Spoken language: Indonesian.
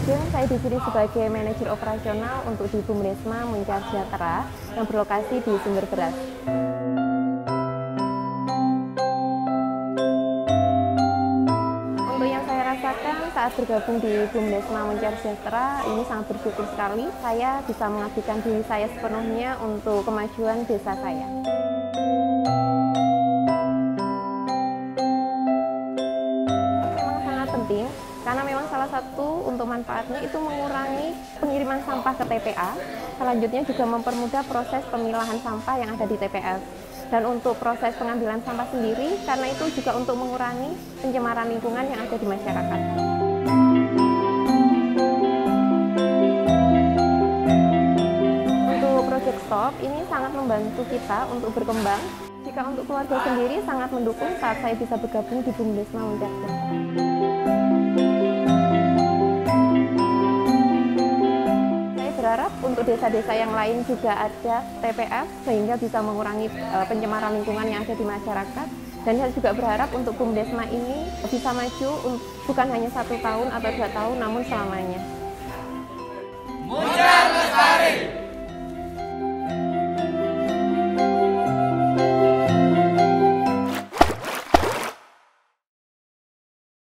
Ajeng, saya di sini sebagai manajer operasional untuk di Bumdesma Muncar Sejahtera yang berlokasi di Sumber Beras. Untuk yang saya rasakan saat bergabung di Bumdesma Muncar Sejahtera, ini sangat bersyukur sekali saya bisa mengabdikan diri saya sepenuhnya untuk kemajuan desa saya. Memang sangat penting, karena memang salah satu untuk manfaatnya itu mengurangi pengiriman sampah ke TPA, selanjutnya juga mempermudah proses pemilahan sampah yang ada di TPS. Dan untuk proses pengambilan sampah sendiri, karena itu juga untuk mengurangi pencemaran lingkungan yang ada di masyarakat. Untuk Project Stop ini sangat membantu kita untuk berkembang. Jika untuk keluarga sendiri sangat mendukung saat saya bisa bergabung di Bumdesma Muncar Sejahtera. Berharap untuk desa-desa yang lain juga ada TPS sehingga bisa mengurangi pencemaran lingkungan yang ada di masyarakat. Dan saya juga berharap untuk Bumdesma ini bisa maju bukan hanya 1 tahun atau 2 tahun, namun selamanya.